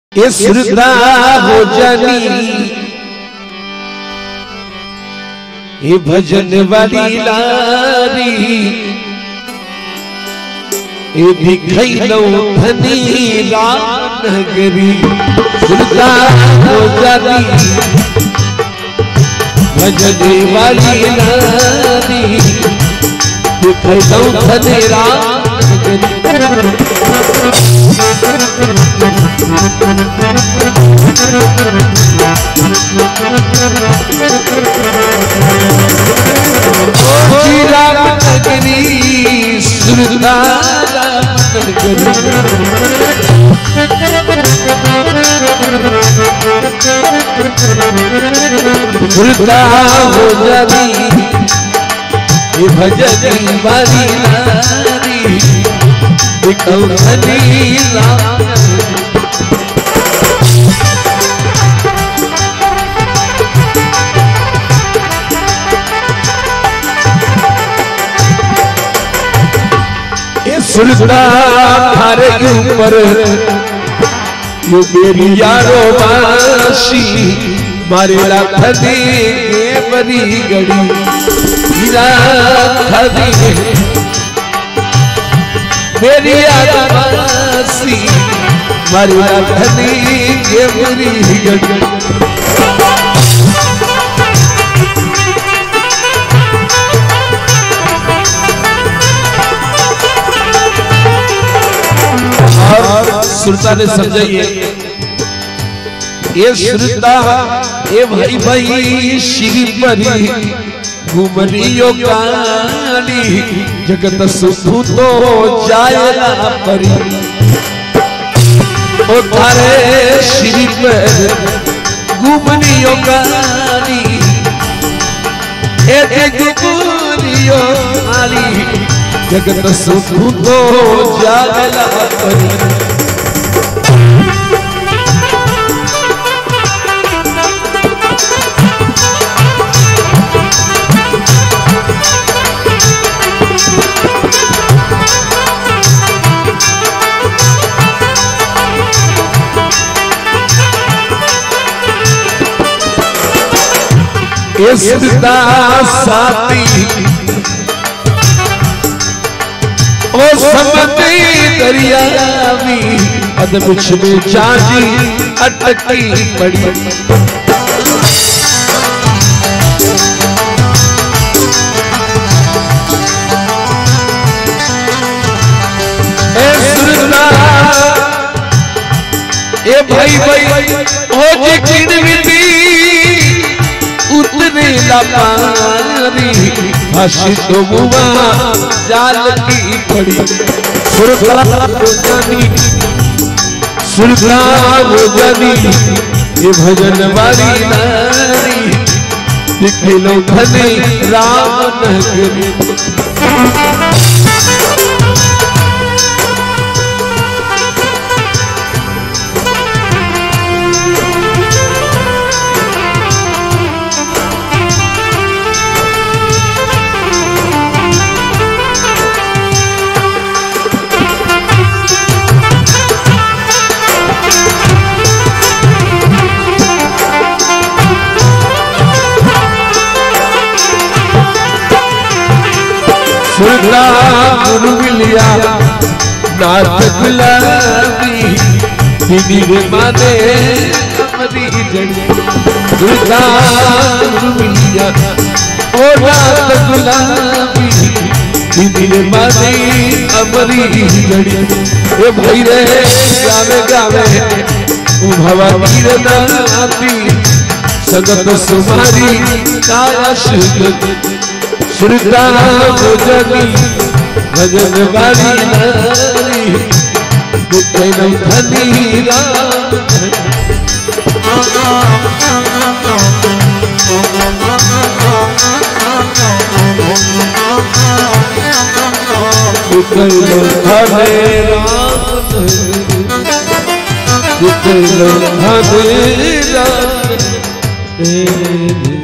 ये श्रद्धा हो जानी ये भजन वाली लारी ये भिखैलो धनी रानगरी श्रद्धा हो जानी भजन वाली लारी भिखैलो धनी रानगरी नगरी श्रद्धा हो जानी ये भजन वाली नारी दिखौ धनी श्रद्धा थारे ऊपर यो मेरी यारो बासी मारे लाखदी के बड़ी गड़ी हीरा खदी मेरी यारो बासी मारे लाखदी के बड़ी गड़ी श्रद्धा ने समझाइए ये श्रद्धा ये भाई भाई श्री परी घुमरियो काली जगत सुधु तो जायला परी ओ थारे श्री पर घुमरियो काली ए घुमरियो काली जगत सुधु तो जायला परी श्रद्धा साथी ओ समती दरियावी अदबिच में चाची अटकी पड़ी श्रद्धा ए भाई भाई ओ जिकिन विधि उतने लापारी भाषी तो बुआ जाल की पड़ी श्रद्धा हो जानी ये भजन वाली नारी दिखलो धनी राम नगरी श्रद्धा गुरु मिलिया नाथ गुलाबी दीदी रे माने अमरी जड़ी श्रद्धा गुरु मिलिया ओ नाथ गुलाबी दीदी रे माने अमरी जड़ी ए भाई रे गावे गावे उभवा वीर नाती सगत सुमारी काश श्रद्धा हो जानी भजन वाली नारी दिखलो धनी राम दिखलो धनी राम